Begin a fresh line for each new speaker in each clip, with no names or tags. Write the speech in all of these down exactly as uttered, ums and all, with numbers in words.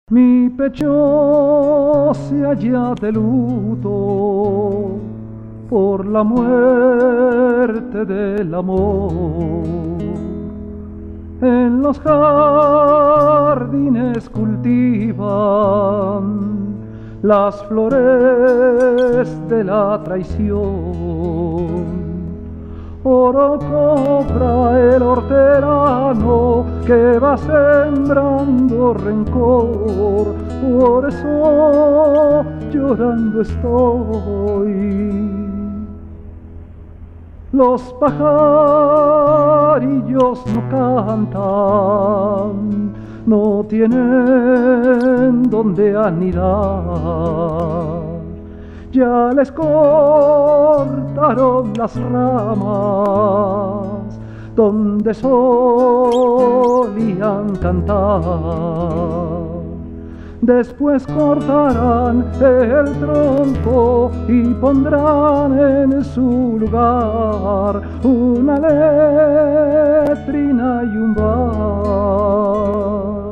Mi pecho se halla de luto por la muerte del amor. En los jardines cultivan las flores de la traición. Oro cobra el hortelano que va sembrando rencor, por eso llorando estoy. Los pajarillos no cantan, no tienen donde anidar. Ya les cortaron las ramas donde solían cantar. Después cortarán el tronco y pondrán en su lugar una letrina y un bar.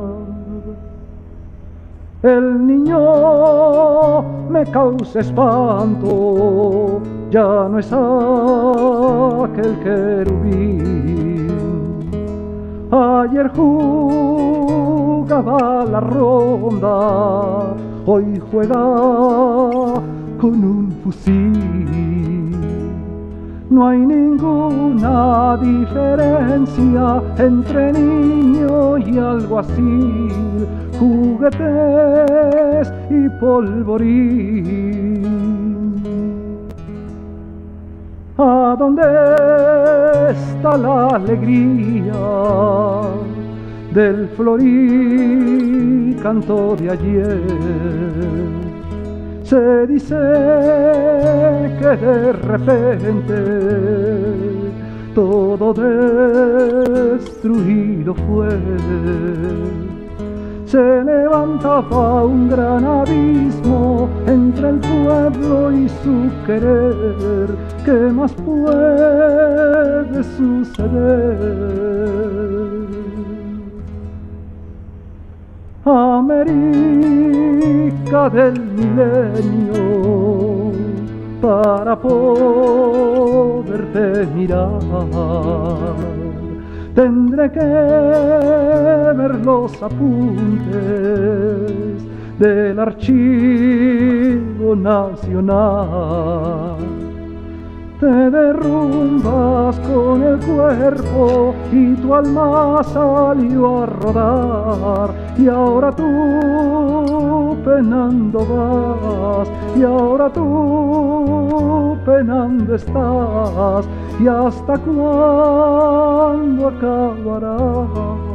El niño me causa espanto, ya no es aquel querubín. Ayer jugaba la ronda, hoy juega con un fusil. No hay ninguna diferencia entre niño y alguacil, juguetes y polvorín. ¿A dónde está la alegría del floricanto de ayer? Se dice que de repente todo destruido fue. Se levantaba un gran abismo entre el pueblo y su querer. ¿Qué más puede suceder? América del milenio, para poderte mirar tendré que ver los apuntes del Archivo Nacional. Te derrumbas con el cuerpo y tu alma salió a rodar, y ahora tú penando vas, y ahora tú penando estás, y hasta cuándo acabarás.